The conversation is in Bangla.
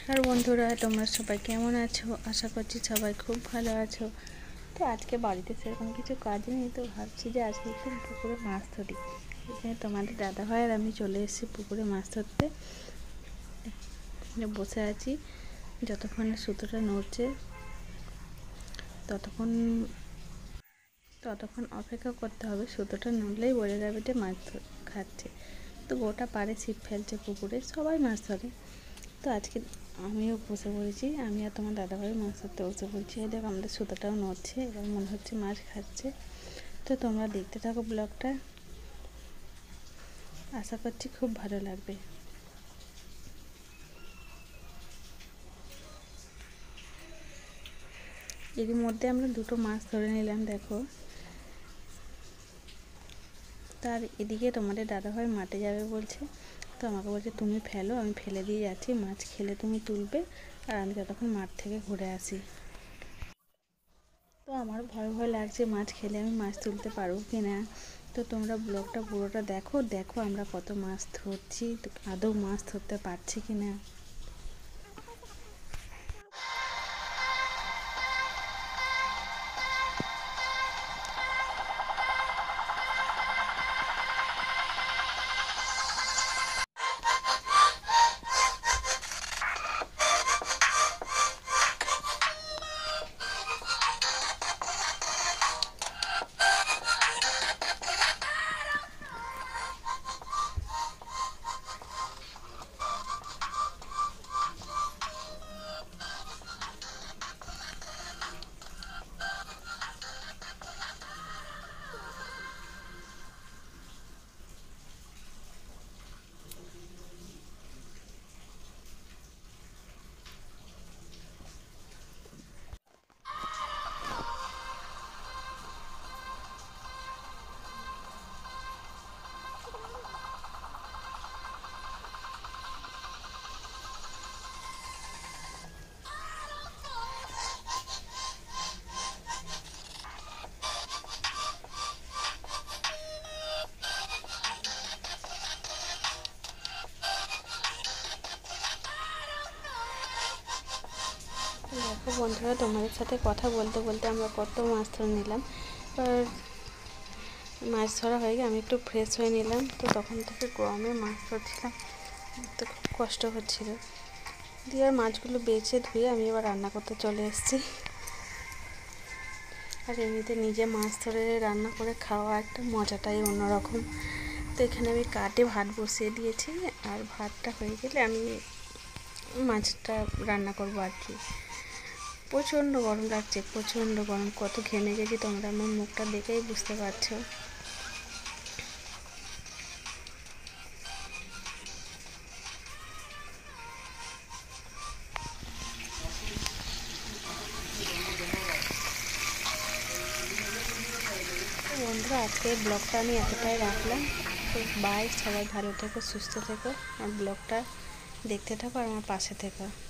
नमस्कार बंधुरा তোমরা সবাই কেমন আছো? আশা করছি সবাই খুব ভালো আছো। তো আজকে বাড়িতে সেরকম কিছু কাজ নেই, তো ভাবছি যে আজকে একটু পুকুরে মাছ ধরি। এখানে তোমাদের দাদা ভাই আর আমি চলে এসেছি পুকুরে মাছ ধরতে। বসে আছি, যতক্ষণ সুতোটা নড়ছে ততক্ষণ ততক্ষণ অপেক্ষা করতে হবে। সুতোটা নড়লেই বোঝা যাবে যে মাছ খাচ্ছে। তো গোটা পাড়ে ছিপ ফেলছে পুকুরে, সবাই মাছ ধরে। তো আজকে আমিও বসে পড়েছি, আমি আর তোমার দাদাভাই মাছ ধরতে বসে পড়েছি। এই দেখো আমাদের সুতোটাও নড়ছে, এবার মনে হচ্ছে মাছ খাচ্ছে। তো তোমরা দেখতে থাকো ব্লগটা, আশা করছি খুব ভালো লাগবে। এর মধ্যে আমরা দুটো মাছ ধরে নিলাম দেখো। তার এদিকে তোমাদের দাদাভাই মাঠে যাবে বলছে, তো আমাকে বলছে তুমি ফেলো, আমি ফেলে দিয়ে যাচ্ছি, মাছ খেলে তুমি তুলবে আর আমি ততক্ষণ মাঠ থেকে ঘুরে আসি। তো আমার ভয় ভয় লাগছে মাছ খেলে আমি মাছ তুলতে পারবো কি না। তো তোমরা ব্লগটা পুরোটা দেখো, দেখো আমরা কত মাছ ধরছি, আদৌ মাছ ধরতে পারছি কি না। দেখো বন্ধুরা, তোমাদের সাথে কথা বলতে বলতে আমরা কত মাছ ধরে নিলাম। এবার মাছ ধরা হয়ে গিয়ে আমি একটু ফ্রেশ হয়ে নিলাম। তো তখন থেকে গরমে মাছ ধরছিলাম, তো খুব কষ্ট হচ্ছিল। দিয়ে আর মাছগুলো বেছে ধুয়ে আমি এবার রান্না করতে চলে এসেছি। আর এমনিতে নিজে মাছ ধরে রান্না করে খাওয়া একটা মজাটাই অন্যরকম। তো এখানে আমি কাটে ভাত বসিয়ে দিয়েছি, আর ভাতটা হয়ে গেলে আমি মাছটা রান্না করবো আর কি। প্রচণ্ড গরম লাগছে, প্রচণ্ড গরম, কত ঘেমে গেছি তোমরা আমার মুখটা দেখেই বুঝতে পারছো। বন্ধুরা, আজকে ব্লগটা আমি এতটাই রাখলাম। তো বাই, সবাই ভালো থেকো, সুস্থ থেকো, আর ব্লগটা দেখতে থাকো আর আমার পাশে থেকো।